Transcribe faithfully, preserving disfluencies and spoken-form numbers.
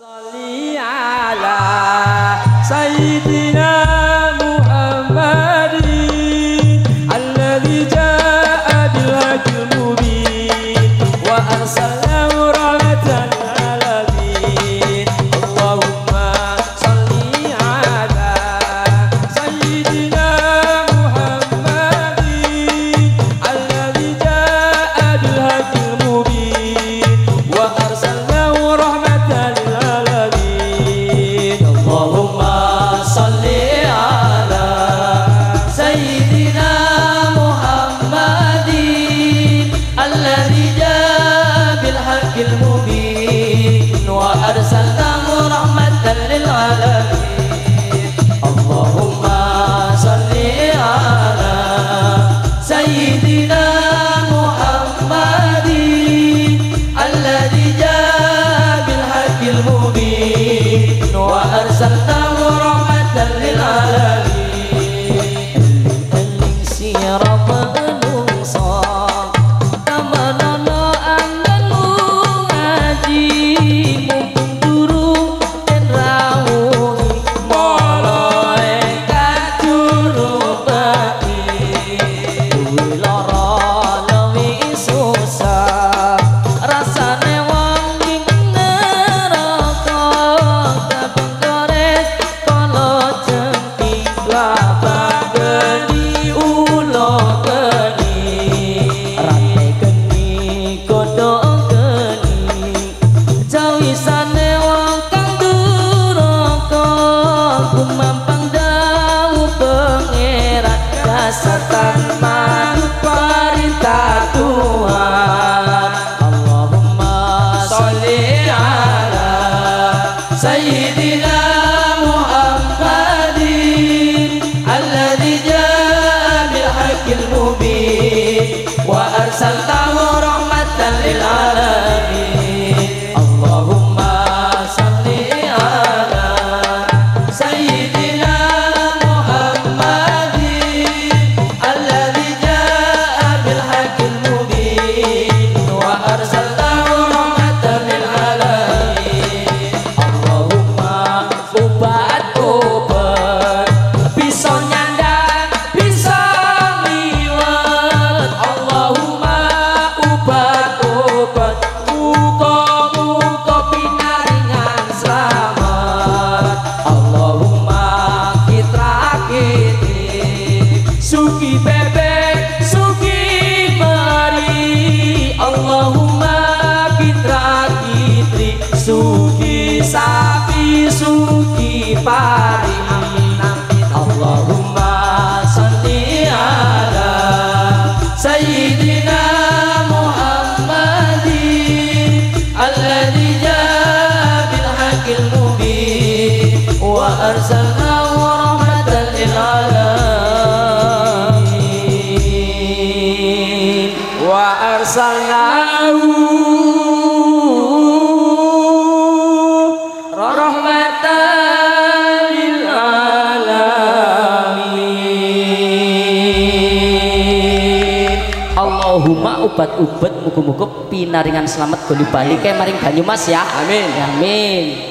Sholli ala Sayyidina Muhammadin alladzi jaa'a bil haqqil mubin wa arsalnahu rahmatan lil alamin. Allahumma sholli ala Sayyidina Muhammadin alladzi jaa'a bil haqqil mubin wa arsalnahu rahmatan lil alamin. Allahumma salli ala Sayyidina Muhammadin alladzi jaa bil haqqil mubin wa arsalnahu rahmatan lil alamin. Allahumma salli ala Sayyidina Muhammadin alladzi jaa bil haqqil mubin wa arsalnahu rahmatan lil alamin. Eling sirah menungso tamanono anggenmu ngaji mumpung durung den rawuhi moloe kajuru bati duwe lara luwih susah rasane wong ing neraka kabeh gores kala jengking labang geni ulo geni rate geni godhong geni jawisane wong kang duraka kumampang dawuh pangeran kasatan manut perintah Tuhan. Allahumma sholli ala Sayyidina Muhammadin alladzi jaa bil haqqil mubin wa arsalnahu rahmatan lil alamin. Allahumma sholli ala Sayyidina Muhammadin alladzi jaa bil haqqil mubin wa arsalnahu rahmatan lil alamin. Allahumma obat-obat bisa nyandang bisa liwat. Allahumma obat-obat muga-muga pinaringan selamat. Allahumma kitra-kitri suki bebek suki mari. Allahumma kitra-kitri suki sapi suki pari. Amin amin. Allahumma sholli ala Sayyidina Muhammadin alladzi jaa bil haqqil mubin wa arsalnahu rahmatan lil alamin. Wa arsalnahu Rahmatan lil alamin. Allahumma ubat-ubat muga-muga pinaringan selamat goli bali kae maring Banyumas ya. Amin. Amin.